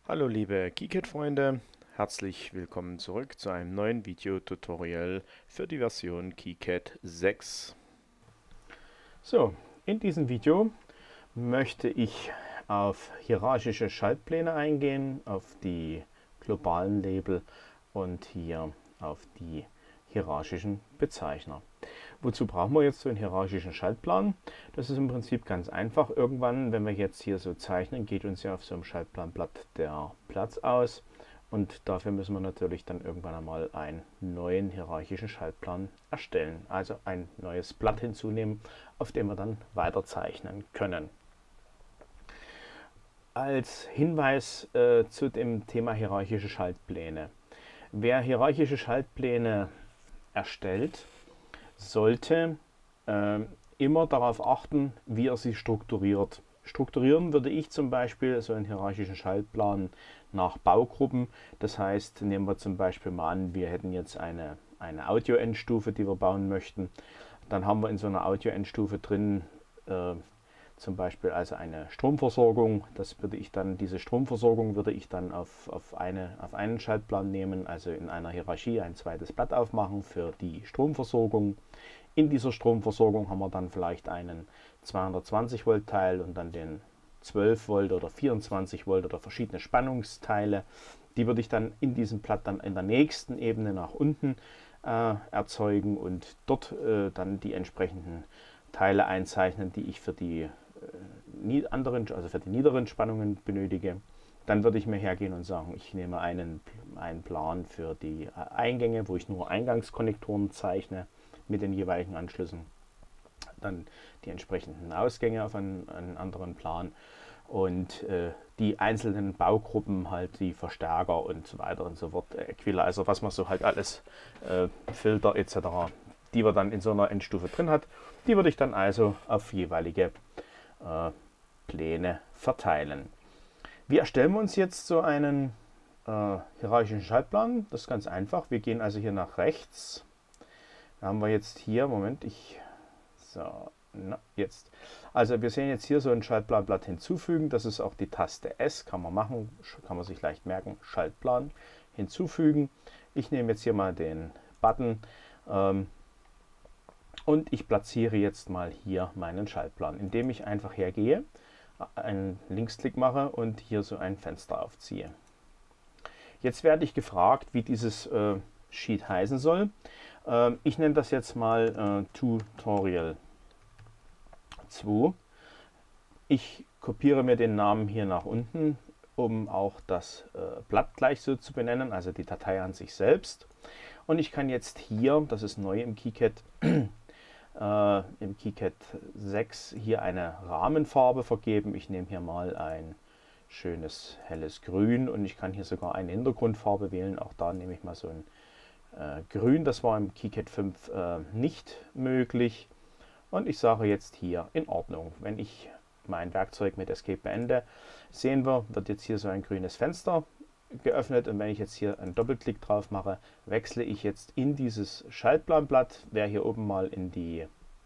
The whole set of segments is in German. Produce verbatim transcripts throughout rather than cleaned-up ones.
Hallo liebe KiCad-Freunde, herzlich willkommen zurück zu einem neuen Videotutorial für die Version KiCad sechs. So, in diesem Video möchte ich auf hierarchische Schaltpläne eingehen, auf die globalen Label und hier auf die hierarchischen Bezeichner. Wozu brauchen wir jetzt so einen hierarchischen Schaltplan? Das ist im Prinzip ganz einfach. Irgendwann, wenn wir jetzt hier so zeichnen, geht uns ja auf so einem Schaltplanblatt der Platz aus. Und dafür müssen wir natürlich dann irgendwann einmal einen neuen hierarchischen Schaltplan erstellen. Also ein neues Blatt hinzunehmen, auf dem wir dann weiter zeichnen können. Als Hinweis äh, zu dem Thema hierarchische Schaltpläne. Wer hierarchische Schaltpläne erstellt, sollte äh, immer darauf achten, wie er sie strukturiert. Strukturieren würde ich zum Beispiel so einen hierarchischen Schaltplan nach Baugruppen. Das heißt, nehmen wir zum Beispiel mal an, wir hätten jetzt eine, eine Audio-Endstufe, die wir bauen möchten. Dann haben wir in so einer Audio-Endstufe drin äh, zum Beispiel also eine Stromversorgung. Das würde ich dann, diese Stromversorgung würde ich dann auf, auf, eine, auf einen Schaltplan nehmen, also in einer Hierarchie ein zweites Blatt aufmachen für die Stromversorgung. In dieser Stromversorgung haben wir dann vielleicht einen zweihundertzwanzig Volt Teil und dann den zwölf Volt oder vierundzwanzig Volt oder verschiedene Spannungsteile. Die würde ich dann in diesem Blatt dann in der nächsten Ebene nach unten äh, erzeugen und dort äh, dann die entsprechenden Teile einzeichnen, die ich für die anderen, also für die niederen Spannungen benötige. Dann würde ich mir hergehen und sagen, ich nehme einen, einen Plan für die Eingänge, wo ich nur Eingangskonnektoren zeichne mit den jeweiligen Anschlüssen. Dann die entsprechenden Ausgänge auf einen, einen anderen Plan und äh, die einzelnen Baugruppen, halt die Verstärker und so weiter und so fort, Equalizer, was man so halt alles, äh, Filter et cetera, die wir dann in so einer Endstufe drin hat, die würde ich dann also auf jeweilige äh, Pläne verteilen. Wie erstellen wir uns jetzt so einen äh, hierarchischen Schaltplan? Das ist ganz einfach. Wir gehen also hier nach rechts. Da haben wir jetzt hier, Moment, ich, so, na, jetzt. Also wir sehen jetzt hier so ein Schaltplanblatt hinzufügen. Das ist auch die Taste S, kann man machen, kann man sich leicht merken, Schaltplan hinzufügen. Ich nehme jetzt hier mal den Button ähm, und ich platziere jetzt mal hier meinen Schaltplan, indem ich einfach hergehe, einen Linksklick mache und hier so ein Fenster aufziehe. Jetzt werde ich gefragt, wie dieses äh, Sheet heißen soll. Äh, ich nenne das jetzt mal äh, Tutorial zwei. Ich kopiere mir den Namen hier nach unten, um auch das äh, Blatt gleich so zu benennen, also die Datei an sich selbst. Und ich kann jetzt hier, das ist neu im KiCad, äh, im KiCad sechs hier eine Rahmenfarbe vergeben. Ich nehme hier mal ein schönes helles Grün und ich kann hier sogar eine Hintergrundfarbe wählen. Auch da nehme ich mal so ein äh, Grün. Das war im KiCad fünf äh, nicht möglich. Und ich sage jetzt hier in Ordnung. Wenn ich mein Werkzeug mit Escape beende, sehen wir, wird jetzt hier so ein grünes Fenster geöffnet, und wenn ich jetzt hier einen Doppelklick drauf mache, wechsle ich jetzt in dieses Schaltplanblatt. Wer hier oben mal in die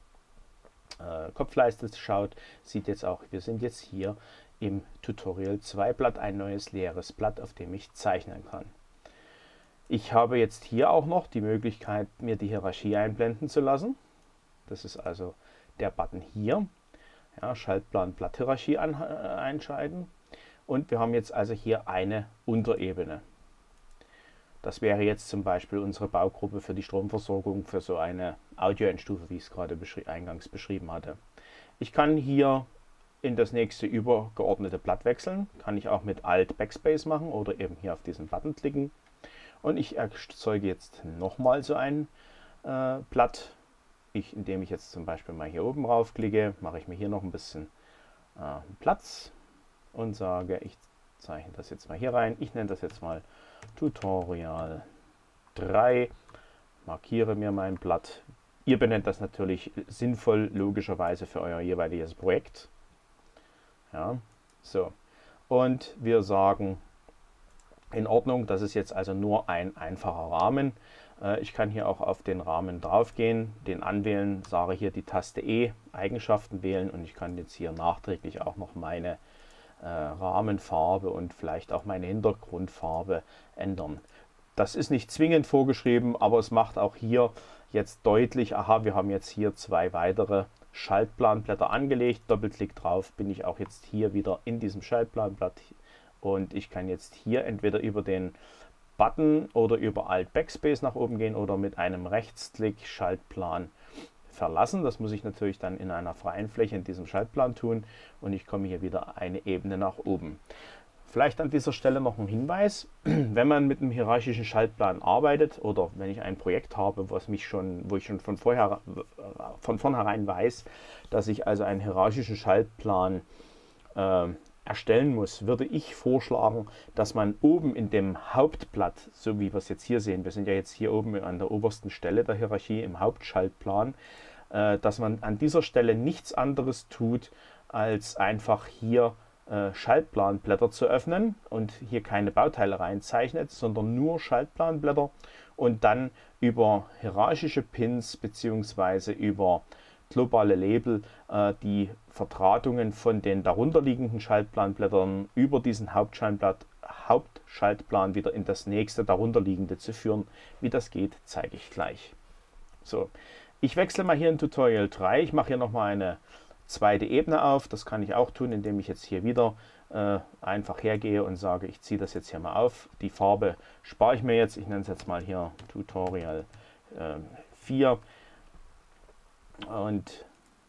äh, Kopfleiste schaut, sieht jetzt auch, wir sind jetzt hier im Tutorial zwei Blatt, ein neues leeres Blatt, auf dem ich zeichnen kann. Ich habe jetzt hier auch noch die Möglichkeit, mir die Hierarchie einblenden zu lassen. Das ist also der Button hier. Ja, Schaltplan Blatthierarchie an, äh, einschalten. Und wir haben jetzt also hier eine Unterebene. Das wäre jetzt zum Beispiel unsere Baugruppe für die Stromversorgung für so eine Audio-Endstufe, wie ich es gerade beschri- eingangs beschrieben hatte. Ich kann hier in das nächste übergeordnete Blatt wechseln. Kann ich auch mit Alt Backspace machen oder eben hier auf diesen Button klicken. Und ich erzeuge jetzt nochmal so ein äh, Blatt. Ich, indem ich jetzt zum Beispiel mal hier oben raufklicke, mache ich mir hier noch ein bisschen äh, Platz und sage, ich zeichne das jetzt mal hier rein. Ich nenne das jetzt mal Tutorial drei, markiere mir mein Blatt. Ihr benennt das natürlich sinnvoll, logischerweise für euer jeweiliges Projekt. Ja, so. Und wir sagen, in Ordnung, das ist jetzt also nur ein einfacher Rahmen. Ich kann hier auch auf den Rahmen drauf gehen, den anwählen, sage hier die Taste E, Eigenschaften wählen, und ich kann jetzt hier nachträglich auch noch meine äh, Rahmenfarbe und vielleicht auch meine Hintergrundfarbe ändern. Das ist nicht zwingend vorgeschrieben, aber es macht auch hier jetzt deutlich, aha, wir haben jetzt hier zwei weitere Schaltplanblätter angelegt. Doppelklick drauf, bin ich auch jetzt hier wieder in diesem Schaltplanblatt und ich kann jetzt hier entweder über den Button oder über Alt Backspace nach oben gehen oder mit einem Rechtsklick Schaltplan verlassen. Das muss ich natürlich dann in einer freien Fläche in diesem Schaltplan tun und ich komme hier wieder eine Ebene nach oben. Vielleicht an dieser Stelle noch ein Hinweis, wenn man mit einem hierarchischen Schaltplan arbeitet oder wenn ich ein Projekt habe, was mich schon, wo ich schon von, vorher, von vornherein weiß, dass ich also einen hierarchischen Schaltplan äh, erstellen muss, würde ich vorschlagen, dass man oben in dem Hauptblatt, so wie wir es jetzt hier sehen, wir sind ja jetzt hier oben an der obersten Stelle der Hierarchie im Hauptschaltplan, äh, dass man an dieser Stelle nichts anderes tut, als einfach hier Schaltplanblätter zu öffnen und hier keine Bauteile reinzeichnet, sondern nur Schaltplanblätter und dann über hierarchische Pins bzw. über globale Label äh, die Verdrahtungen von den darunterliegenden Schaltplanblättern über diesen Hauptschaltblatt, Hauptschaltplan wieder in das nächste darunterliegende zu führen. Wie das geht, zeige ich gleich. So, ich wechsle mal hier in Tutorial drei. Ich mache hier nochmal eine zweite Ebene auf. Das kann ich auch tun, indem ich jetzt hier wieder äh, einfach hergehe und sage, ich ziehe das jetzt hier mal auf. Die Farbe spare ich mir jetzt. Ich nenne es jetzt mal hier Tutorial äh, vier. Und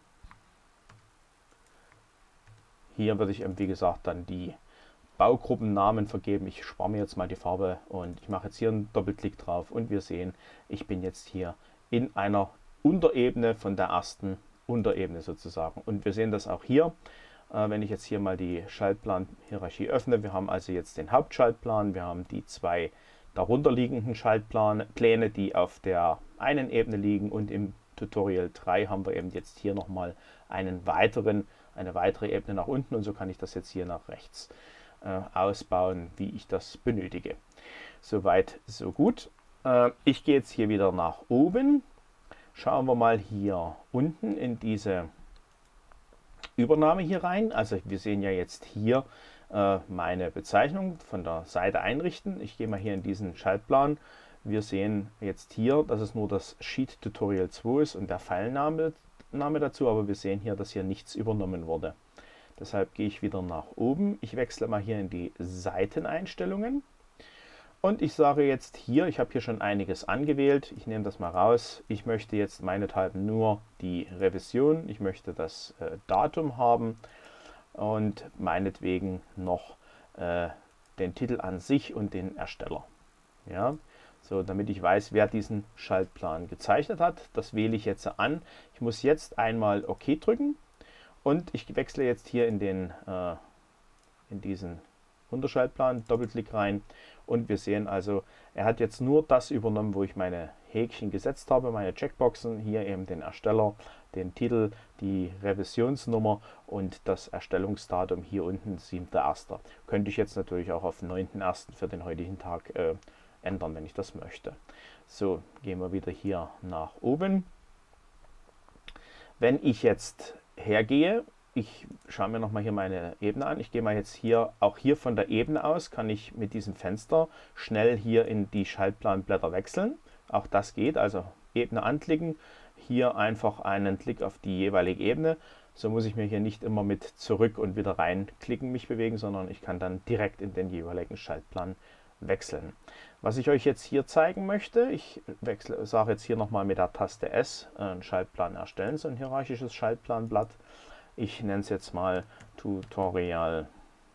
hier würde ich, wie gesagt, dann die Baugruppennamen vergeben. Ich spare mir jetzt mal die Farbe und ich mache jetzt hier einen Doppelklick drauf und wir sehen, ich bin jetzt hier in einer Unterebene von der ersten Unterebene sozusagen. Und wir sehen das auch hier, äh, wenn ich jetzt hier mal die Schaltplan-Hierarchie öffne. Wir haben also jetzt den Hauptschaltplan, wir haben die zwei darunterliegenden Schaltpläne, die auf der einen Ebene liegen und im Tutorial drei haben wir eben jetzt hier nochmal einen weiteren, eine weitere Ebene nach unten und so kann ich das jetzt hier nach rechts äh, ausbauen, wie ich das benötige. Soweit, so gut. Äh, ich gehe jetzt hier wieder nach oben. Schauen wir mal hier unten in diese Übernahme hier rein. Also wir sehen ja jetzt hier äh, meine Bezeichnung von der Seite einrichten. Ich gehe mal hier in diesen Schaltplan. Wir sehen jetzt hier, dass es nur das Sheet Tutorial zwei ist und der Pfeilname Name dazu, aber wir sehen hier, dass hier nichts übernommen wurde. Deshalb gehe ich wieder nach oben. Ich wechsle mal hier in die Seiteneinstellungen. Und ich sage jetzt hier, ich habe hier schon einiges angewählt, ich nehme das mal raus, ich möchte jetzt meinethalben nur die Revision, ich möchte das äh, Datum haben und meinetwegen noch äh, den Titel an sich und den Ersteller. Ja, so, damit ich weiß, wer diesen Schaltplan gezeichnet hat, das wähle ich jetzt an. Ich muss jetzt einmal OK drücken und ich wechsle jetzt hier in, den, äh, in diesen Unterschaltplan, Doppelklick rein und wir sehen also, er hat jetzt nur das übernommen, wo ich meine Häkchen gesetzt habe, meine Checkboxen, hier eben den Ersteller, den Titel, die Revisionsnummer und das Erstellungsdatum hier unten siebter erster Könnte ich jetzt natürlich auch auf neunten ersten für den heutigen Tag äh, ändern, wenn ich das möchte. So, gehen wir wieder hier nach oben. Wenn ich jetzt hergehe, ich schaue mir nochmal hier meine Ebene an. Ich gehe mal jetzt hier, auch hier von der Ebene aus, kann ich mit diesem Fenster schnell hier in die Schaltplanblätter wechseln. Auch das geht, also Ebene anklicken, hier einfach einen Klick auf die jeweilige Ebene. So muss ich mir hier nicht immer mit zurück und wieder reinklicken mich bewegen, sondern ich kann dann direkt in den jeweiligen Schaltplan wechseln. Was ich euch jetzt hier zeigen möchte, ich wechsle, sage jetzt hier nochmal mit der Taste S einen Schaltplan erstellen, so ein hierarchisches Schaltplanblatt. Ich nenne es jetzt mal Tutorial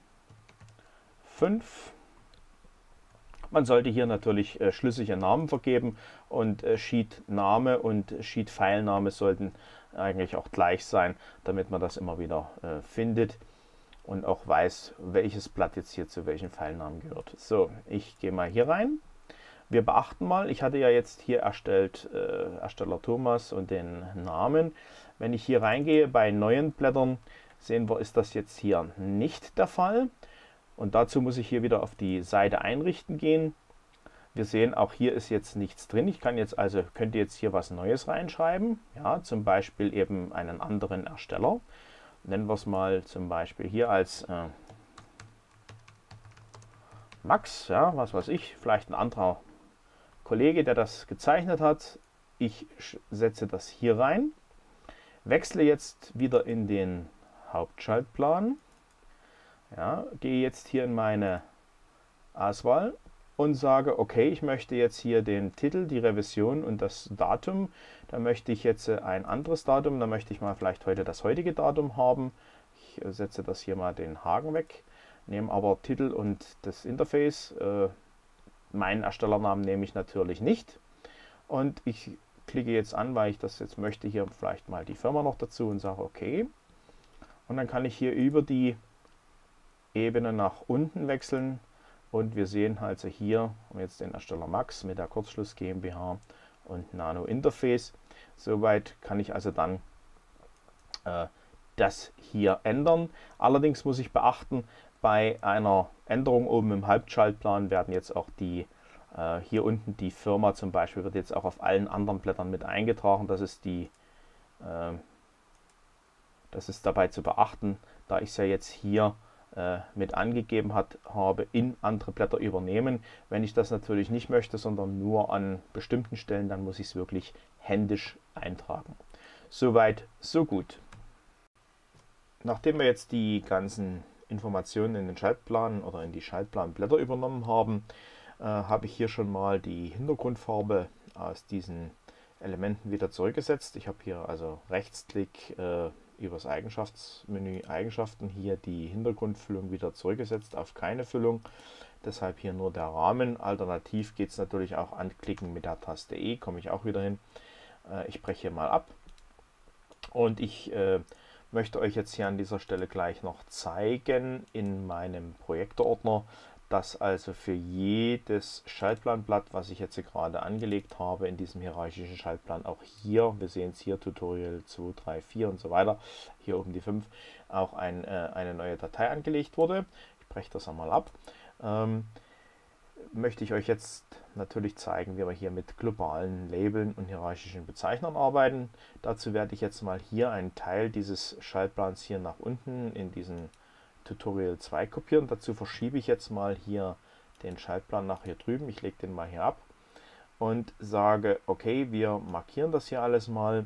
fünf. Man sollte hier natürlich äh, schlüssige Namen vergeben und äh, Sheet-Name und Sheet-File-Name sollten eigentlich auch gleich sein, damit man das immer wieder äh, findet und auch weiß, welches Blatt jetzt hier zu welchem Filenamen gehört. So, ich gehe mal hier rein. Wir beachten mal, ich hatte ja jetzt hier erstellt äh, Ersteller Thomas und den Namen. Wenn ich hier reingehe bei neuen Blättern, sehen wir, ist das jetzt hier nicht der Fall. Und dazu muss ich hier wieder auf die Seite einrichten gehen. Wir sehen, auch hier ist jetzt nichts drin. Ich kann jetzt also, könnte jetzt hier was Neues reinschreiben. Ja, zum Beispiel eben einen anderen Ersteller. Nennen wir es mal zum Beispiel hier als äh, Max, ja, was weiß ich, vielleicht ein anderer Kollege, der das gezeichnet hat. Ich setze das hier rein, wechsle jetzt wieder in den Hauptschaltplan, ja, gehe jetzt hier in meine Auswahl und sage, okay, ich möchte jetzt hier den Titel, die Revision und das Datum. Da möchte ich jetzt ein anderes Datum, da möchte ich mal vielleicht heute das heutige Datum haben. Ich setze das hier mal den Haken weg, nehme aber Titel und das Interface. Äh, meinen Erstellernamen nehme ich natürlich nicht. Und ich klicke jetzt an, weil ich das jetzt möchte, hier vielleicht mal die Firma noch dazu und sage okay. Und dann kann ich hier über die Ebene nach unten wechseln. Und wir sehen also hier jetzt den Ersteller Max mit der Kurzschluss GmbH und Nano Interface. Soweit kann ich also dann äh, das hier ändern. Allerdings muss ich beachten, bei einer Änderung oben im Hauptschaltplan werden jetzt auch die, äh, hier unten die Firma zum Beispiel, wird jetzt auch auf allen anderen Blättern mit eingetragen. Das ist, die, äh, das ist dabei zu beachten, da ich es ja jetzt hier mit angegeben hat, habe, in andere Blätter übernehmen. Wenn ich das natürlich nicht möchte, sondern nur an bestimmten Stellen, dann muss ich es wirklich händisch eintragen. Soweit, so gut. Nachdem wir jetzt die ganzen Informationen in den Schaltplan oder in die Schaltplanblätter übernommen haben, äh, habe ich hier schon mal die Hintergrundfarbe aus diesen Elementen wieder zurückgesetzt. Ich habe hier also Rechtsklick äh, über das Eigenschaftsmenü Eigenschaften hier die Hintergrundfüllung wieder zurückgesetzt auf keine Füllung. Deshalb hier nur der Rahmen. Alternativ geht es natürlich auch anklicken mit der Taste E, komme ich auch wieder hin. Äh, ich breche hier mal ab und ich äh, möchte euch jetzt hier an dieser Stelle gleich noch zeigen in meinem Projekteordner, dass also für jedes Schaltplanblatt, was ich jetzt gerade angelegt habe, in diesem hierarchischen Schaltplan auch hier, wir sehen es hier, Tutorial zwei, drei, vier und so weiter, hier oben die fünf, auch ein, äh, eine neue Datei angelegt wurde. Ich breche das einmal ab. Ähm, möchte ich euch jetzt natürlich zeigen, wie wir hier mit globalen Labeln und hierarchischen Bezeichnern arbeiten. Dazu werde ich jetzt mal hier einen Teil dieses Schaltplans hier nach unten in diesen Tutorial zwei kopieren. Dazu verschiebe ich jetzt mal hier den Schaltplan nach hier drüben. Ich lege den mal hier ab und sage, okay, wir markieren das hier alles mal.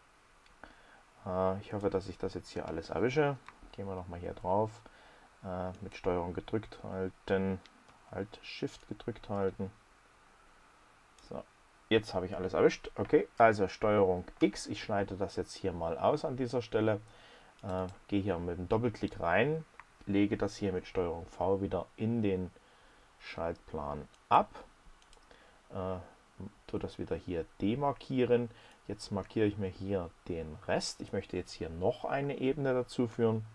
Äh, ich hoffe, dass ich das jetzt hier alles erwische. Gehen wir nochmal hier drauf. Äh, mit Steuerung gedrückt halten. Halt Shift gedrückt halten. So, jetzt habe ich alles erwischt. Okay, also Steuerung X. Ich schneide das jetzt hier mal aus an dieser Stelle. Äh, gehe hier mit dem Doppelklick rein. Lege das hier mit Steuerung V wieder in den Schaltplan ab. Äh, tue das wieder hier demarkieren. Jetzt markiere ich mir hier den Rest. Ich möchte jetzt hier noch eine Ebene dazu führen.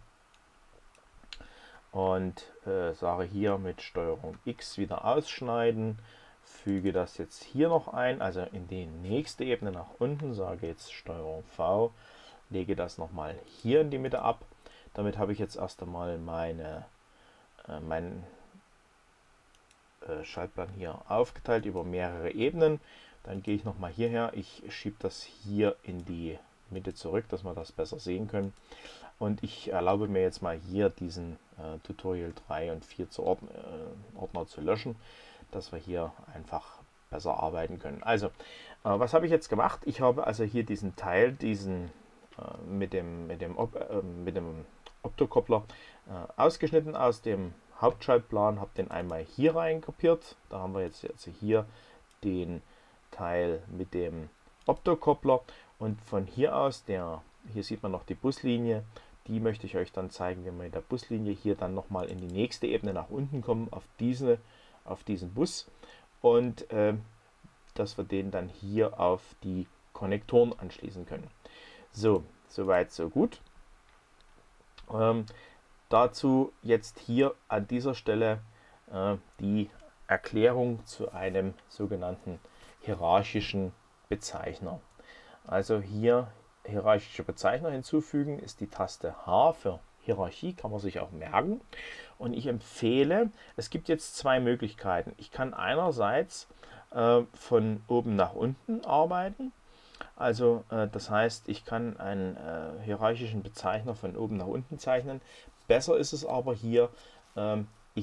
Und äh, sage hier mit Steuerung X wieder ausschneiden. Füge das jetzt hier noch ein, also in die nächste Ebene nach unten. Sage jetzt Steuerung V. Lege das nochmal hier in die Mitte ab. Damit habe ich jetzt erst einmal meine, äh, meinen äh, Schaltplan hier aufgeteilt über mehrere Ebenen. Dann gehe ich nochmal hierher. Ich schiebe das hier in die Mitte zurück, dass wir das besser sehen können. Und ich erlaube mir jetzt mal hier diesen äh, Tutorial drei und vier zu Ordn äh, Ordner zu löschen, dass wir hier einfach besser arbeiten können. Also, äh, was habe ich jetzt gemacht? Ich habe also hier diesen Teil, diesen äh, mit dem, mit dem, äh, mit dem Optokoppler äh, ausgeschnitten aus dem Hauptschaltplan, habe den einmal hier rein kopiert. Da haben wir jetzt also hier den Teil mit dem Optokoppler und von hier aus, der, hier sieht man noch die Buslinie, die möchte ich euch dann zeigen, wenn wir mit der Buslinie hier dann nochmal in die nächste Ebene nach unten kommen, auf, diese, auf diesen Bus und äh, dass wir den dann hier auf die Konnektoren anschließen können. So, soweit, so gut. Ähm, dazu jetzt hier an dieser Stelle äh, die Erklärung zu einem sogenannten hierarchischen Bezeichner. Also hier hierarchische Bezeichner hinzufügen ist die Taste H für Hierarchie, kann man sich auch merken. Und ich empfehle, es gibt jetzt zwei Möglichkeiten. Ich kann einerseits äh, von oben nach unten arbeiten. Also äh, das heißt, ich kann einen äh, hierarchischen Bezeichner von oben nach unten zeichnen. Besser ist es aber hier, äh, ich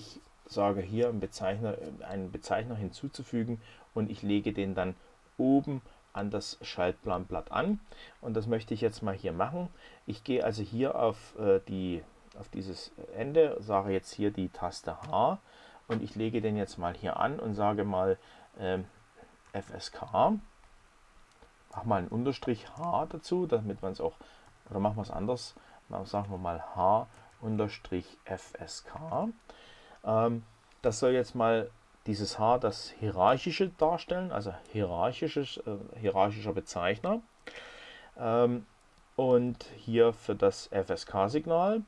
sage hier einen Bezeichner, einen Bezeichner hinzuzufügen und ich lege den dann oben an das Schaltplanblatt an. Und das möchte ich jetzt mal hier machen. Ich gehe also hier auf, äh, die, auf dieses Ende, sage jetzt hier die Taste H und ich lege den jetzt mal hier an und sage mal äh, F S K. Mach mal einen Unterstrich H dazu, damit man es auch, oder machen wir es anders, sagen wir mal H unterstrich F S K. Ähm, das soll jetzt mal dieses H das Hierarchische darstellen, also hierarchisches, äh, hierarchischer Bezeichner. Ähm, und hier für das F S K-Signal.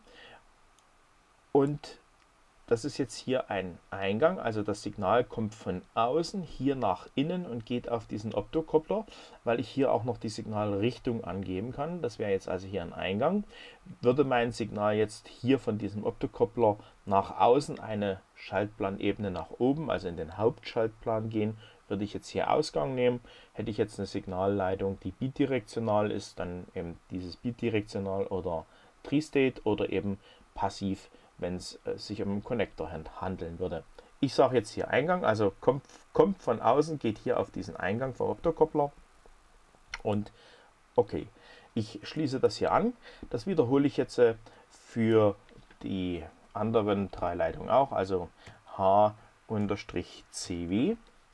Und das ist jetzt hier ein Eingang, also das Signal kommt von außen hier nach innen und geht auf diesen Optokoppler, weil ich hier auch noch die Signalrichtung angeben kann. Das wäre jetzt also hier ein Eingang. Würde mein Signal jetzt hier von diesem Optokoppler nach außen eine Schaltplanebene nach oben, also in den Hauptschaltplan gehen, würde ich jetzt hier Ausgang nehmen. Hätte ich jetzt eine Signalleitung, die bidirektional ist, dann eben dieses bidirektional oder Tri-State oder eben passiv, wenn es äh, sich um einen Connector handeln würde. Ich sage jetzt hier Eingang, also kommt, kommt von außen, geht hier auf diesen Eingang vom Optokoppler und okay, ich schließe das hier an. Das wiederhole ich jetzt äh, für die anderen drei Leitungen auch, also H C W.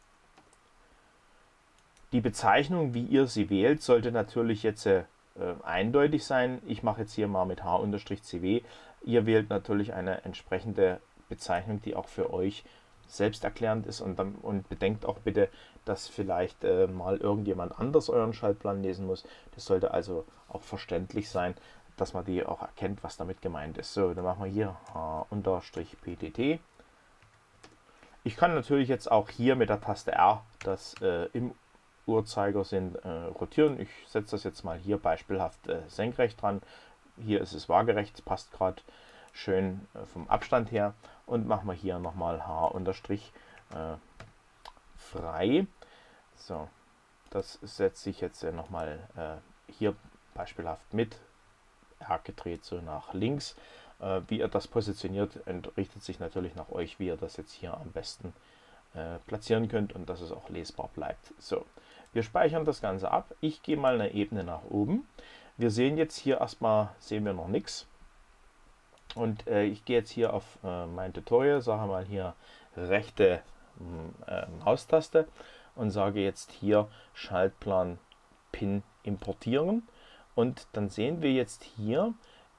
Die Bezeichnung, wie ihr sie wählt, sollte natürlich jetzt äh, eindeutig sein. Ich mache jetzt hier mal mit H C W. Ihr wählt natürlich eine entsprechende Bezeichnung, die auch für euch selbsterklärend ist und, dann, und bedenkt auch bitte, dass vielleicht äh, mal irgendjemand anders euren Schaltplan lesen muss. Das sollte also auch verständlich sein, dass man die auch erkennt, was damit gemeint ist. So, dann machen wir hier H P T T. Ich kann natürlich jetzt auch hier mit der Taste R das äh, im Uhrzeigersinn äh, rotieren. Ich setze das jetzt mal hier beispielhaft äh, senkrecht dran. Hier ist es waagerecht, passt gerade schön äh, vom Abstand her. Und machen wir hier nochmal H unterstrich äh, frei. So, das setze ich jetzt äh, nochmal äh, hier beispielhaft mit R gedreht so nach links. Äh, wie ihr das positioniert, richtet sich natürlich nach euch, wie ihr das jetzt hier am besten äh, platzieren könnt und dass es auch lesbar bleibt. So, wir speichern das Ganze ab. Ich gehe mal eine Ebene nach oben. Wir sehen jetzt hier erstmal, sehen wir noch nichts. Und äh, ich gehe jetzt hier auf äh, mein Tutorial, sage mal hier rechte äh, Maustaste und sage jetzt hier Schaltplan Pin importieren. Und dann sehen wir jetzt hier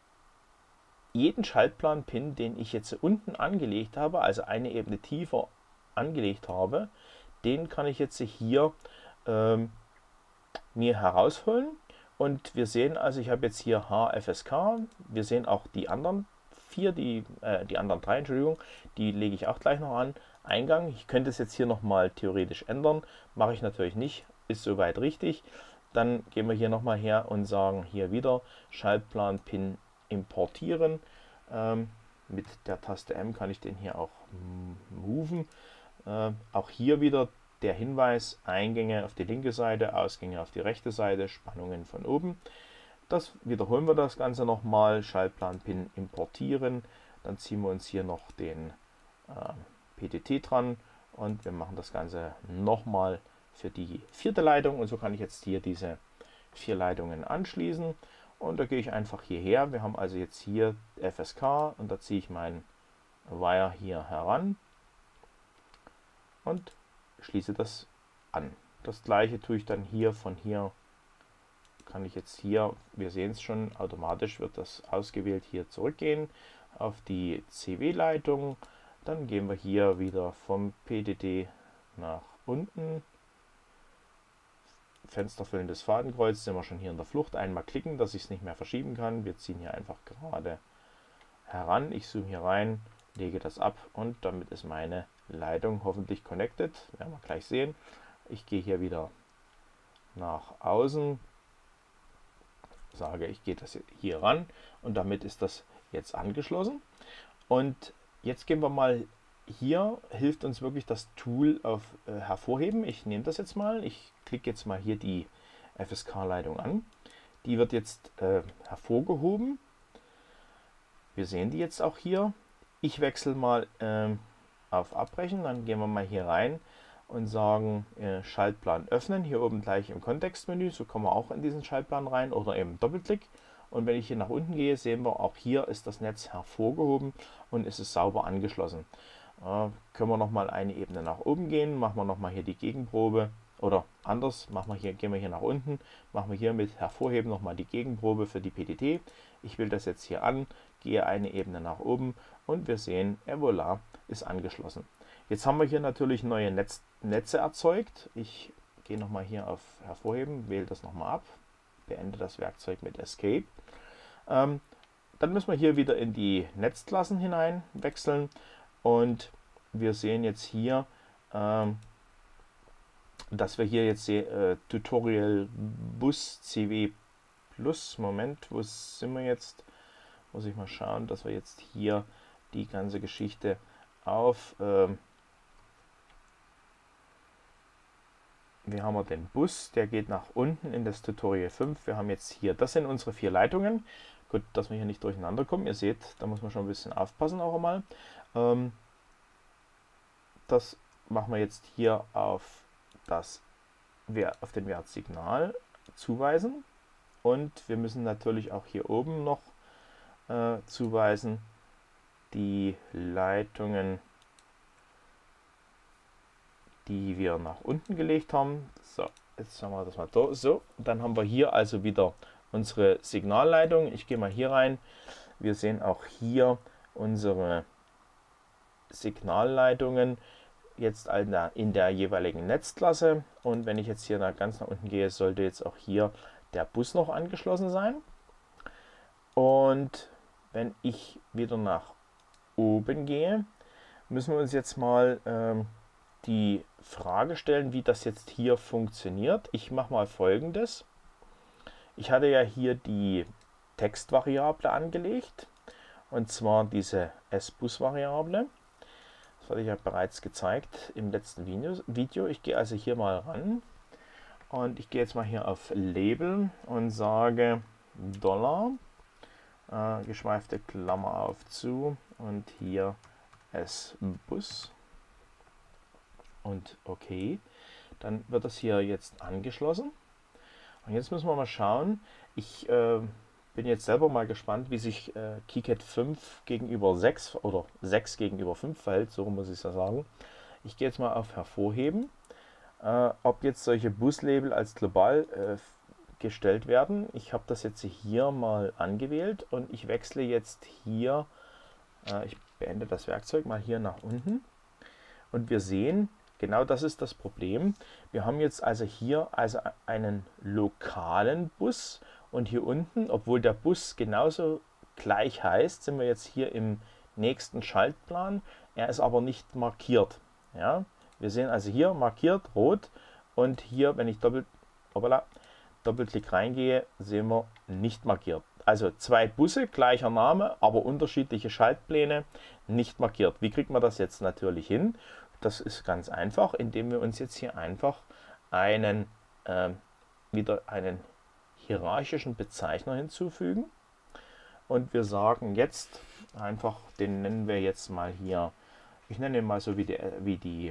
jeden Schaltplan-Pin, den ich jetzt unten angelegt habe, also eine Ebene tiefer angelegt habe, den kann ich jetzt hier ähm, mir herausholen. Und wir sehen also, ich habe jetzt hier H F S K, wir sehen auch die anderen vier, die, äh, die anderen drei, Entschuldigung, die lege ich auch gleich noch an. Eingang, ich könnte es jetzt hier nochmal theoretisch ändern, mache ich natürlich nicht, ist soweit richtig. Dann gehen wir hier nochmal her und sagen hier wieder Schaltplan Pin importieren. Ähm, mit der Taste M kann ich den hier auch moven. Äh, auch hier wieder der Hinweis, Eingänge auf die linke Seite, Ausgänge auf die rechte Seite, Spannungen von oben. Das wiederholen wir das Ganze nochmal, Schaltplan Pin importieren, dann ziehen wir uns hier noch den äh, P T T dran und wir machen das Ganze nochmal für die vierte Leitung und so kann ich jetzt hier diese vier Leitungen anschließen und da gehe ich einfach hierher. Wir haben also jetzt hier F S K und da ziehe ich meinen Wire hier heran und schließe das an. Das gleiche tue ich dann hier von hier, kann ich jetzt hier, wir sehen es schon, automatisch wird das ausgewählt hier zurückgehen auf die C W-Leitung. Dann gehen wir hier wieder vom P T T nach unten. Fensterfüllendes Fadenkreuz, sind wir schon hier in der Flucht. Einmal klicken, dass ich es nicht mehr verschieben kann. Wir ziehen hier einfach gerade heran. Ich zoome hier rein, lege das ab und damit ist meine Leitung hoffentlich connected. Werden wir gleich sehen. Ich gehe hier wieder nach außen, sage, ich gehe das hier ran und damit ist das jetzt angeschlossen. Und jetzt gehen wir mal, hier hilft uns wirklich das Tool auf äh, Hervorheben. Ich nehme das jetzt mal, ich klicke jetzt mal hier die F S K-Leitung an. Die wird jetzt äh, hervorgehoben. Wir sehen die jetzt auch hier. Ich wechsle mal äh, auf Abbrechen, dann gehen wir mal hier rein und sagen äh, Schaltplan öffnen, hier oben gleich im Kontextmenü, so kommen wir auch in diesen Schaltplan rein oder eben Doppelklick. Und wenn ich hier nach unten gehe, sehen wir, auch hier ist das Netz hervorgehoben und ist es sauber angeschlossen. Äh, können wir nochmal eine Ebene nach oben gehen, machen wir nochmal hier die Gegenprobe. Oder anders, machen wir hier, gehen wir hier nach unten, machen wir hier mit Hervorheben nochmal die Gegenprobe für die P D T. Ich wähle das jetzt hier an, gehe eine Ebene nach oben und wir sehen, et voilà, ist angeschlossen. Jetzt haben wir hier natürlich neue Netz, Netze erzeugt. Ich gehe nochmal hier auf Hervorheben, wähle das nochmal ab, beende das Werkzeug mit Escape. Ähm, dann müssen wir hier wieder in die Netzklassen hinein wechseln und wir sehen jetzt hier, ähm, dass wir hier jetzt äh, Tutorial Bus C W Plus, Moment, wo sind wir jetzt? Muss ich mal schauen, dass wir jetzt hier die ganze Geschichte auf, ähm, wir haben den Bus, der geht nach unten in das Tutorial fünf. Wir haben jetzt hier, das sind unsere vier Leitungen. Gut, dass wir hier nicht durcheinander kommen. Ihr seht, da muss man schon ein bisschen aufpassen auch einmal. Ähm, das machen wir jetzt hier auf das auf den Wert Signal zuweisen und wir müssen natürlich auch hier oben noch äh, zuweisen die Leitungen, die wir nach unten gelegt haben. So, jetzt haben wir das mal da. So, dann haben wir hier also wieder unsere Signalleitung. Ich gehe mal hier rein. Wir sehen auch hier unsere Signalleitungen jetzt in der jeweiligen Netzklasse, und wenn ich jetzt hier ganz nach unten gehe, sollte jetzt auch hier der Bus noch angeschlossen sein. Und wenn ich wieder nach oben gehe, müssen wir uns jetzt mal ähm, die Frage stellen, wie das jetzt hier funktioniert. Ich mache mal Folgendes. Ich hatte ja hier die Textvariable angelegt, und zwar diese S-Bus-Variable. Das hatte ich ja bereits gezeigt im letzten Video. Ich gehe also hier mal ran und ich gehe jetzt mal hier auf Label und sage Dollar, äh, geschweifte Klammer auf zu und hier S-Bus und OK. Dann wird das hier jetzt angeschlossen. Und jetzt müssen wir mal schauen. Ich äh, bin jetzt selber mal gespannt, wie sich äh, KiCad fünf gegenüber sechs oder sechs gegenüber fünf verhält, so muss ich es ja sagen. Ich gehe jetzt mal auf Hervorheben, äh, ob jetzt solche Buslabel als global äh, gestellt werden. Ich habe das jetzt hier mal angewählt und ich wechsle jetzt hier, äh, ich beende das Werkzeug mal hier nach unten und wir sehen, genau das ist das Problem. Wir haben jetzt also hier also einen lokalen Bus. Und hier unten, obwohl der Bus genauso gleich heißt, sind wir jetzt hier im nächsten Schaltplan. Er ist aber nicht markiert. Ja? Wir sehen also hier markiert, rot. Und hier, wenn ich Doppel, hoppala, Doppelklick reingehe, sehen wir nicht markiert. Also zwei Busse, gleicher Name, aber unterschiedliche Schaltpläne, nicht markiert. Wie kriegt man das jetzt natürlich hin? Das ist ganz einfach, indem wir uns jetzt hier einfach einen, äh, wieder einen hierarchischen Bezeichner hinzufügen und wir sagen jetzt einfach, den nennen wir jetzt mal hier, ich nenne ihn mal so wie die, wie die,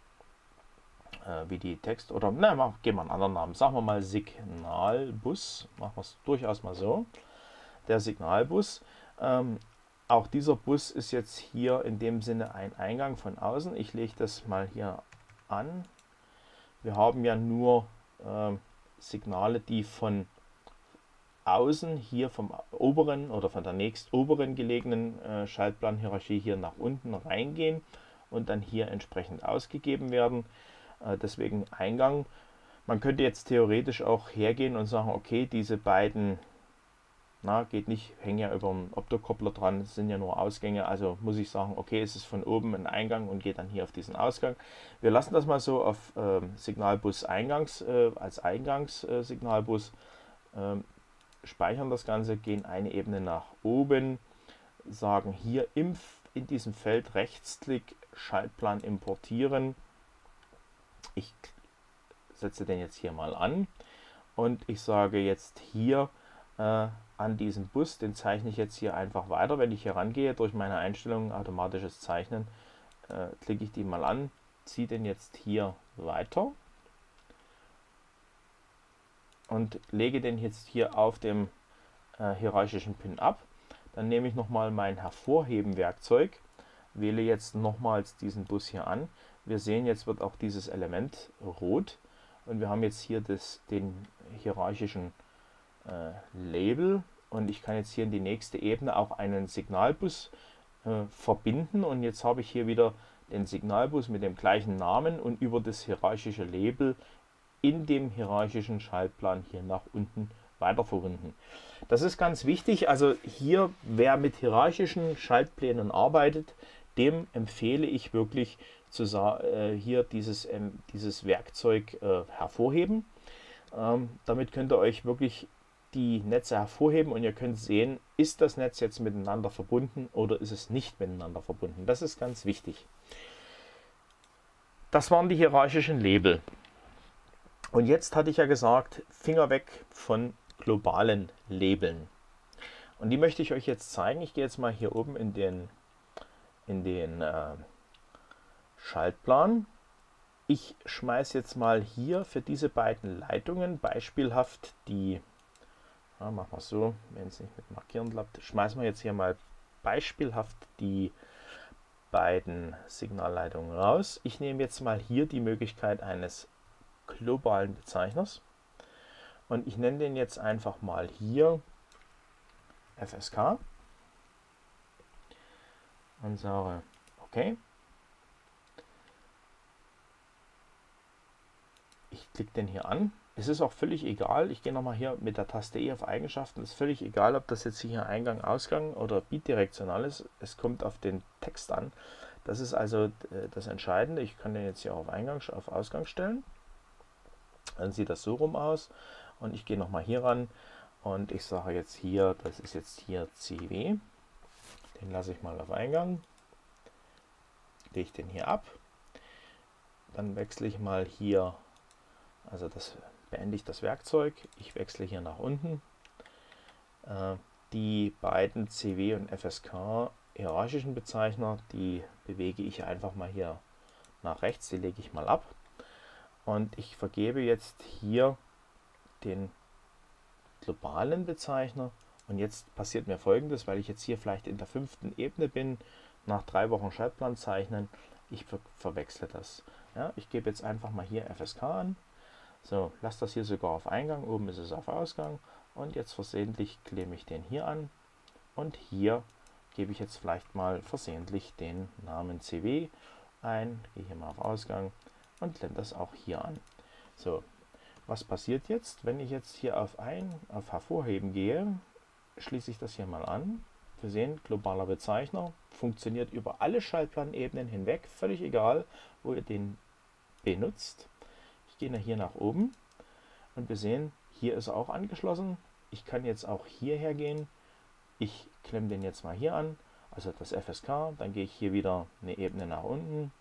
äh, wie die Text, oder nein, mach, geben wir einen anderen Namen, sagen wir mal Signalbus, machen wir es durchaus mal so, der Signalbus. Ähm, auch dieser Bus ist jetzt hier in dem Sinne ein Eingang von außen. Ich lege das mal hier an. Wir haben ja nur äh, Signale, die von außen hier vom oberen oder von der nächst oberen gelegenen äh, Schaltplanhierarchie hier nach unten reingehen und dann hier entsprechend ausgegeben werden. Äh, deswegen Eingang. Man könnte jetzt theoretisch auch hergehen und sagen, okay, diese beiden, na, geht nicht, hängen ja über einen Optokoppler dran, sind ja nur Ausgänge, also muss ich sagen, okay, es ist von oben ein Eingang und geht dann hier auf diesen Ausgang. Wir lassen das mal so auf äh, Signalbus Eingangs, äh, als Eingangssignalbus. Äh, speichern das Ganze, gehen eine Ebene nach oben, sagen hier im, in diesem Feld Rechtsklick, Schaltplan importieren. Ich setze den jetzt hier mal an und ich sage jetzt hier äh, an diesen Bus, den zeichne ich jetzt hier einfach weiter. Wenn ich hier rangehe, durch meine Einstellungen automatisches Zeichnen, äh, klicke ich die mal an, ziehe den jetzt hier weiter und lege den jetzt hier auf dem äh, hierarchischen Pin ab. Dann nehme ich nochmal mein Hervorheben-Werkzeug, wähle jetzt nochmals diesen Bus hier an. Wir sehen, jetzt wird auch dieses Element rot und wir haben jetzt hier das, den hierarchischen äh, Label und ich kann jetzt hier in die nächste Ebene auch einen Signalbus äh, verbinden und jetzt habe ich hier wieder den Signalbus mit dem gleichen Namen und über das hierarchische Label in dem hierarchischen Schaltplan hier nach unten weiter verbunden. Das ist ganz wichtig, also hier, wer mit hierarchischen Schaltplänen arbeitet, dem empfehle ich wirklich zu äh, hier dieses, ähm, dieses Werkzeug äh, hervorheben. Ähm, damit könnt ihr euch wirklich die Netze hervorheben und ihr könnt sehen, ist das Netz jetzt miteinander verbunden oder ist es nicht miteinander verbunden. Das ist ganz wichtig. Das waren die hierarchischen Label. Und jetzt hatte ich ja gesagt, Finger weg von globalen Labeln. Und die möchte ich euch jetzt zeigen. Ich gehe jetzt mal hier oben in den, in den äh, Schaltplan. Ich schmeiße jetzt mal hier für diese beiden Leitungen beispielhaft die, ja, machen wir so, wenn es nicht mit Markieren klappt, schmeißen wir jetzt hier mal beispielhaft die beiden Signalleitungen raus. Ich nehme jetzt mal hier die Möglichkeit eines globalen Bezeichners und ich nenne den jetzt einfach mal hier F S K und sage okay. Ich klicke den hier an. Es ist auch völlig egal, ich gehe nochmal hier mit der Taste E auf Eigenschaften, es ist völlig egal, ob das jetzt hier Eingang, Ausgang oder bidirektional ist, es kommt auf den Text an. Das ist also das Entscheidende. Ich kann den jetzt hier auf Eingang, auf Ausgang stellen. Dann sieht das so rum aus und ich gehe nochmal hier ran und ich sage jetzt hier, das ist jetzt hier C W, den lasse ich mal auf Eingang, lege ich den hier ab, dann wechsle ich mal hier, also das beende ich das Werkzeug, ich wechsle hier nach unten, äh, die beiden C W und F S K hierarchischen Bezeichner, die bewege ich einfach mal hier nach rechts, die lege ich mal ab. Und ich vergebe jetzt hier den globalen Bezeichner. Und jetzt passiert mir Folgendes, weil ich jetzt hier vielleicht in der fünften Ebene bin, nach drei Wochen Schaltplan zeichnen, ich ver verwechsle das. Ja, ich gebe jetzt einfach mal hier F S K an. So, lasse das hier sogar auf Eingang, oben ist es auf Ausgang. Und jetzt versehentlich klemme ich den hier an. Und hier gebe ich jetzt vielleicht mal versehentlich den Namen C W ein. Gehe hier mal auf Ausgang und blende das auch hier an. So, was passiert jetzt, wenn ich jetzt hier auf ein, auf Hervorheben gehe, schließe ich das hier mal an. Wir sehen, globaler Bezeichner funktioniert über alle Schaltplanebenen hinweg, völlig egal, wo ihr den benutzt. Ich gehe hier nach oben und wir sehen, hier ist er auch angeschlossen. Ich kann jetzt auch hierher gehen. Ich klemme den jetzt mal hier an, also das F S K, dann gehe ich hier wieder eine Ebene nach unten.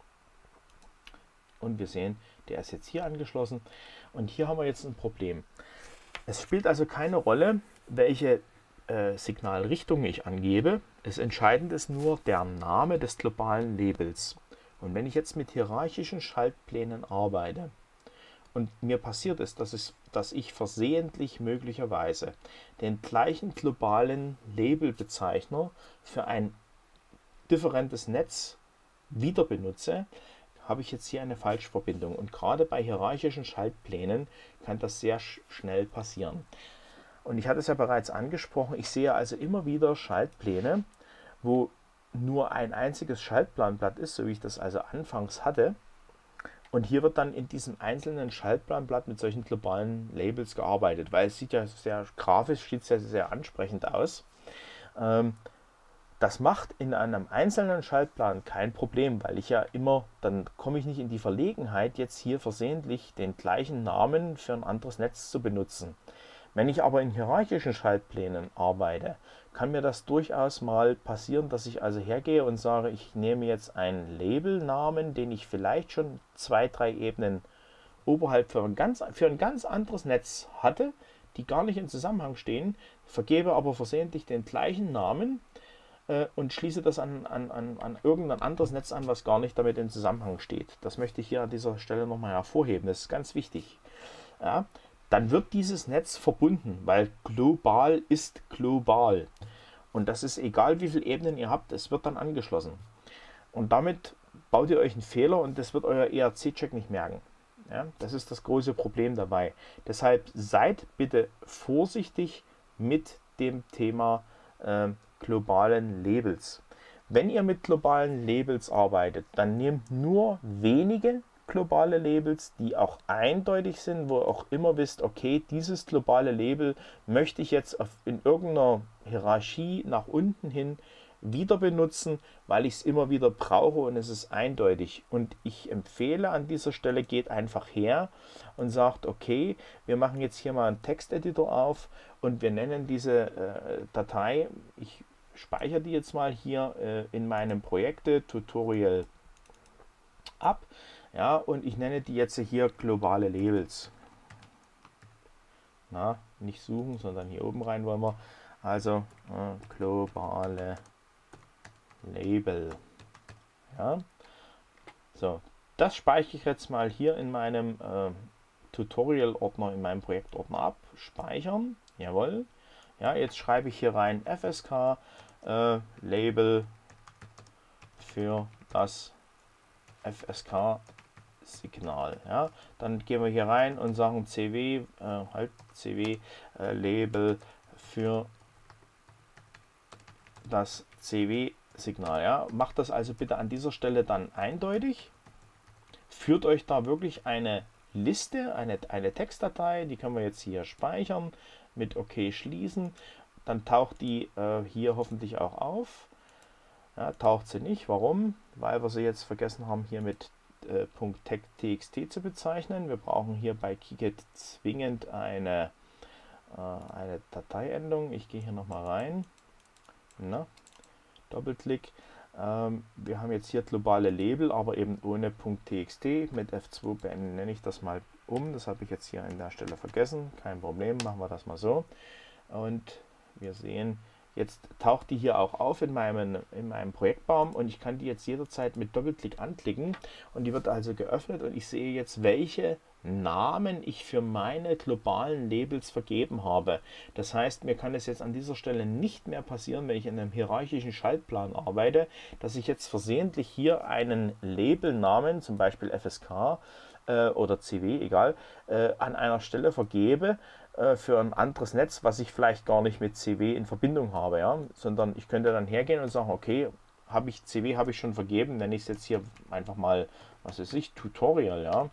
Und wir sehen, der ist jetzt hier angeschlossen. Und hier haben wir jetzt ein Problem. Es spielt also keine Rolle, welche äh, Signalrichtung ich angebe. Es entscheidend ist nur der Name des globalen Labels. Und wenn ich jetzt mit hierarchischen Schaltplänen arbeite und mir passiert ist, dass, es, dass ich versehentlich möglicherweise den gleichen globalen Labelbezeichner für ein differentes Netz wieder benutze, habe ich jetzt hier eine Falschverbindung. Und gerade bei hierarchischen Schaltplänen kann das sehr sch schnell passieren. Und ich hatte es ja bereits angesprochen, ich sehe also immer wieder Schaltpläne, wo nur ein einziges Schaltplanblatt ist, so wie ich das also anfangs hatte. Und hier wird dann in diesem einzelnen Schaltplanblatt mit solchen globalen Labels gearbeitet, weil es sieht ja sehr grafisch, sieht sehr, sehr ansprechend aus. Ähm, Das macht in einem einzelnen Schaltplan kein Problem, weil ich ja immer, dann komme ich nicht in die Verlegenheit, jetzt hier versehentlich den gleichen Namen für ein anderes Netz zu benutzen. Wenn ich aber in hierarchischen Schaltplänen arbeite, kann mir das durchaus mal passieren, dass ich also hergehe und sage, ich nehme jetzt einen Labelnamen, den ich vielleicht schon zwei, drei Ebenen oberhalb für ein ganz, für ein ganz anderes Netz hatte, die gar nicht im Zusammenhang stehen, vergebe aber versehentlich den gleichen Namen äh, und schließe das an, an, an, an irgendein anderes Netz an, was gar nicht damit in Zusammenhang steht. Das möchte ich hier an dieser Stelle nochmal hervorheben. Das ist ganz wichtig. Ja, dann wird dieses Netz verbunden, weil global ist global. Und das ist egal, wie viele Ebenen ihr habt, es wird dann angeschlossen. Und damit baut ihr euch einen Fehler und das wird euer E R C-Check nicht merken. Ja, das ist das große Problem dabei. Deshalb seid bitte vorsichtig mit dem Thema äh, globalen Labels. Wenn ihr mit globalen Labels arbeitet, dann nehmt nur wenige globale Labels, die auch eindeutig sind, wo ihr auch immer wisst, okay, dieses globale Label möchte ich jetzt auf, in irgendeiner Hierarchie nach unten hin wieder benutzen, weil ich es immer wieder brauche und es ist eindeutig. Und ich empfehle an dieser Stelle, geht einfach her und sagt, okay, wir machen jetzt hier mal einen Texteditor auf und wir nennen diese äh, Datei, ich speichere die jetzt mal hier äh, in meinem Projekte Tutorial ab. Ja, und ich nenne die jetzt hier globale Labels. Na, nicht suchen, sondern hier oben rein wollen wir. Also äh, globale Label. Ja, so, das speichere ich jetzt mal hier in meinem äh, Tutorial-Ordner, in meinem Projektordner ab. Speichern, jawohl. Ja, jetzt schreibe ich hier rein F S K äh, Label für das F S K Signal. Ja, dann gehen wir hier rein und sagen C W, äh, halt C W äh, Label für das C W Signal. Ja, macht das also bitte an dieser Stelle dann eindeutig. Führt euch da wirklich eine Liste, eine, eine Textdatei, die können wir jetzt hier speichern, mit OK schließen. Dann taucht die äh, hier hoffentlich auch auf. Ja, taucht sie nicht. Warum? Weil wir sie jetzt vergessen haben, hier mit äh, .txt zu bezeichnen. Wir brauchen hier bei Qiskit zwingend eine, äh, eine Dateiendung. Ich gehe hier nochmal rein. Na, Doppelklick. Ähm, wir haben jetzt hier globale Label, aber eben ohne .txt. Mit F zwei beenden nenne ich das mal um. Das habe ich jetzt hier an der Stelle vergessen. Kein Problem, machen wir das mal so. Und wir sehen, jetzt taucht die hier auch auf in meinem, in meinem Projektbaum und ich kann die jetzt jederzeit mit Doppelklick anklicken und die wird also geöffnet und ich sehe jetzt, welche Namen ich für meine globalen Labels vergeben habe. Das heißt, mir kann es jetzt an dieser Stelle nicht mehr passieren, wenn ich in einem hierarchischen Schaltplan arbeite, dass ich jetzt versehentlich hier einen Labelnamen, zum Beispiel F S K äh, oder C W, egal, äh, an einer Stelle vergebe für ein anderes Netz, was ich vielleicht gar nicht mit C W in Verbindung habe, ja, sondern ich könnte dann hergehen und sagen, okay, habe ich C W habe ich schon vergeben, nenne ich es jetzt hier einfach mal, was weiß ich, Tutorial, ja,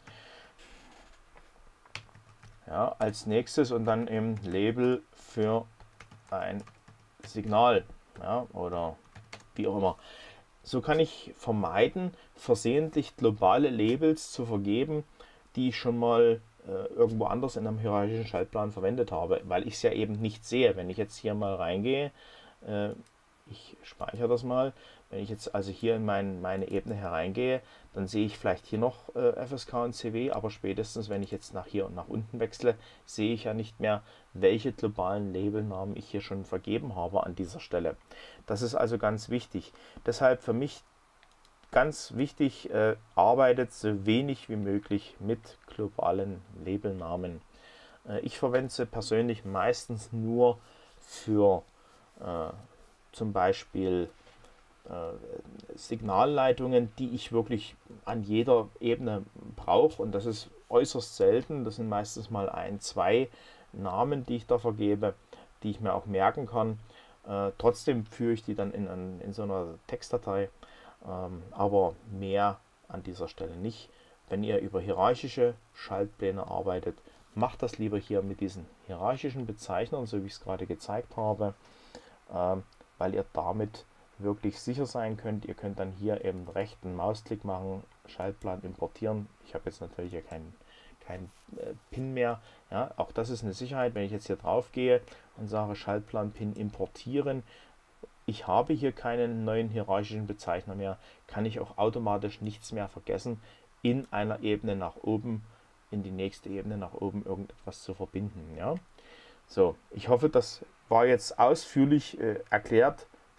ja, als nächstes und dann im Label für ein Signal, ja, oder wie auch immer. So kann ich vermeiden, versehentlich globale Labels zu vergeben, die ich schon mal irgendwo anders in einem hierarchischen Schaltplan verwendet habe, weil ich es ja eben nicht sehe. Wenn ich jetzt hier mal reingehe, äh, ich speichere das mal, wenn ich jetzt also hier in mein, meine Ebene hereingehe, dann sehe ich vielleicht hier noch äh, F S K und C W, aber spätestens, wenn ich jetzt nach hier und nach unten wechsle, sehe ich ja nicht mehr, welche globalen Labelnamen ich hier schon vergeben habe an dieser Stelle. Das ist also ganz wichtig. Deshalb für mich ganz wichtig, äh, arbeitet so wenig wie möglich mit globalen Labelnamen. Äh, ich verwende sie persönlich meistens nur für äh, zum Beispiel äh, Signalleitungen, die ich wirklich an jeder Ebene brauche und das ist äußerst selten. Das sind meistens mal ein, zwei Namen, die ich da vergebe, die ich mir auch merken kann. Äh, trotzdem führe ich die dann in, in so einer Textdatei. Ähm, aber mehr an dieser Stelle nicht. Wenn ihr über hierarchische Schaltpläne arbeitet, macht das lieber hier mit diesen hierarchischen Bezeichnern, so wie ich es gerade gezeigt habe, ähm, weil ihr damit wirklich sicher sein könnt. Ihr könnt dann hier eben rechten Mausklick machen, Schaltplan importieren. Ich habe jetzt natürlich hier keinen kein, äh, Pin mehr. Ja, auch das ist eine Sicherheit, wenn ich jetzt hier drauf gehe und sage Schaltplan-Pin importieren. Ich habe hier keinen neuen hierarchischen Bezeichner mehr, kann ich auch automatisch nichts mehr vergessen, in einer Ebene nach oben, in die nächste Ebene nach oben irgendetwas zu verbinden. Ja? So, ich hoffe, das war jetzt ausführlich äh, erklärt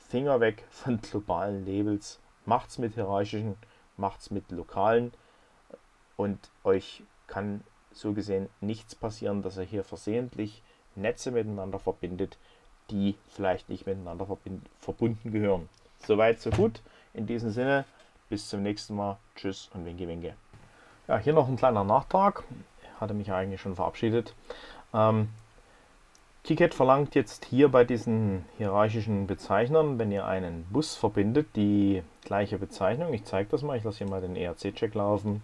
Finger weg von globalen Labels, macht's mit hierarchischen, macht's mit lokalen und euch kann so gesehen nichts passieren, dass ihr hier versehentlich Netze miteinander verbindet, die vielleicht nicht miteinander verbunden gehören. Soweit, so gut. In diesem Sinne, bis zum nächsten Mal. Tschüss und Winke, Winke. Ja, hier noch ein kleiner Nachtrag. Ich hatte mich eigentlich schon verabschiedet. Ähm, KiCad verlangt jetzt hier bei diesen hierarchischen Bezeichnern, wenn ihr einen Bus verbindet, die gleiche Bezeichnung. Ich zeige das mal. Ich lasse hier mal den E R C-Check laufen.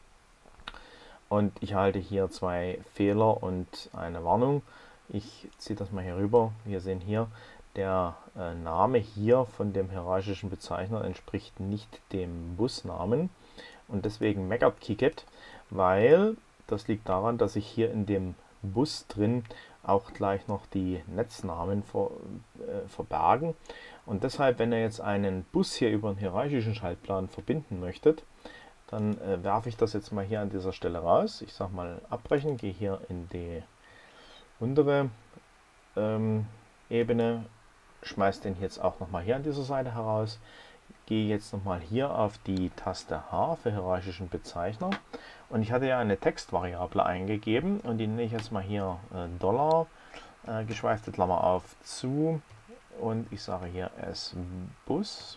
Und ich halte hier zwei Fehler und eine Warnung. Ich ziehe das mal hier rüber. Wir sehen hier, der äh, Name hier von dem hierarchischen Bezeichner entspricht nicht dem Busnamen. Und deswegen meckert KiCad, weil das liegt daran, dass sich hier in dem Bus drin auch gleich noch die Netznamen ver, äh, verbergen. Und deshalb, wenn ihr jetzt einen Bus hier über einen hierarchischen Schaltplan verbinden möchtet, dann äh, werfe ich das jetzt mal hier an dieser Stelle raus. Ich sage mal abbrechen, gehe hier in die untere ähm, Ebene, schmeiße den jetzt auch nochmal hier an dieser Seite heraus. Gehe jetzt nochmal hier auf die Taste H für hierarchischen Bezeichner. Und ich hatte ja eine Textvariable eingegeben und die nenne ich jetzt mal hier äh, Dollar, äh, geschweifte Klammer auf zu und ich sage hier S Bus.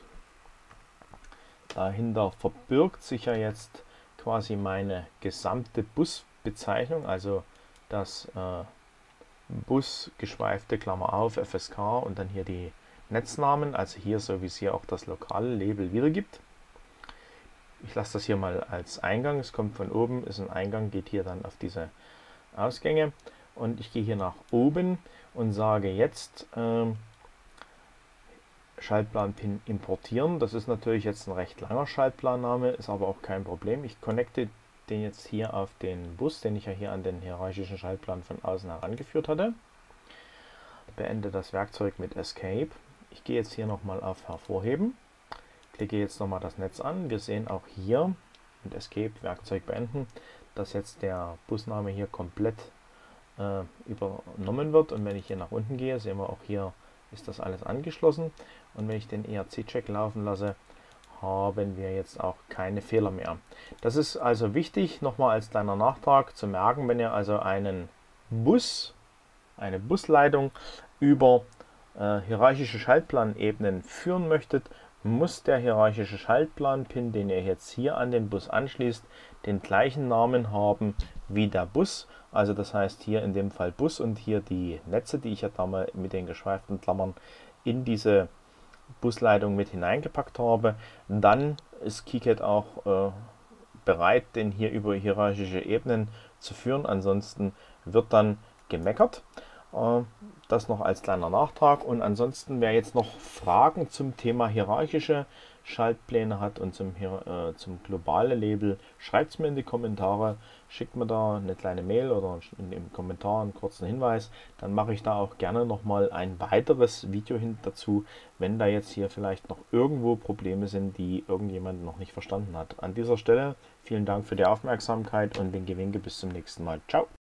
Dahinter verbirgt sich ja jetzt quasi meine gesamte Busbezeichnung, also das äh, Bus, geschweifte Klammer auf, F S K und dann hier die Netznamen, also hier so wie es hier auch das lokale Label wiedergibt. Ich lasse das hier mal als Eingang, es kommt von oben, ist ein Eingang, geht hier dann auf diese Ausgänge und ich gehe hier nach oben und sage jetzt äh, Schaltplan-Pin importieren. Das ist natürlich jetzt ein recht langer Schaltplanname, ist aber auch kein Problem. Ich connecte den jetzt hier auf den Bus, den ich ja hier an den hierarchischen Schaltplan von außen herangeführt hatte. Beende das Werkzeug mit Escape. Ich gehe jetzt hier nochmal auf Hervorheben. Klicke jetzt nochmal das Netz an. Wir sehen auch hier mit Escape Werkzeug beenden, dass jetzt der Busname hier komplett äh, übernommen wird. Und wenn ich hier nach unten gehe, sehen wir auch hier ist das alles angeschlossen. Und wenn ich den E R C-Check laufen lasse, haben wir jetzt auch keine Fehler mehr. Das ist also wichtig, nochmal als kleiner Nachtrag zu merken, wenn ihr also einen Bus, eine Busleitung über äh, hierarchische Schaltplanebenen führen möchtet, muss der hierarchische Schaltplan-Pin, den ihr jetzt hier an den Bus anschließt, den gleichen Namen haben wie der Bus. Also das heißt hier in dem Fall Bus und hier die Netze, die ich ja da mal mit den geschweiften Klammern in diese Busleitung mit hineingepackt habe. Dann ist KiCad auch äh, bereit, den hier über hierarchische Ebenen zu führen. Ansonsten wird dann gemeckert. Äh, das noch als kleiner Nachtrag. Und ansonsten, wer jetzt noch Fragen zum Thema hierarchische Schaltpläne hat und zum, äh, zum globale Label, schreibt es mir in die Kommentare, schickt mir da eine kleine Mail oder in dem Kommentar einen kurzen Hinweis, dann mache ich da auch gerne nochmal ein weiteres Video hin dazu, wenn da jetzt hier vielleicht noch irgendwo Probleme sind, die irgendjemand noch nicht verstanden hat. An dieser Stelle vielen Dank für die Aufmerksamkeit und winke winke bis zum nächsten Mal. Ciao!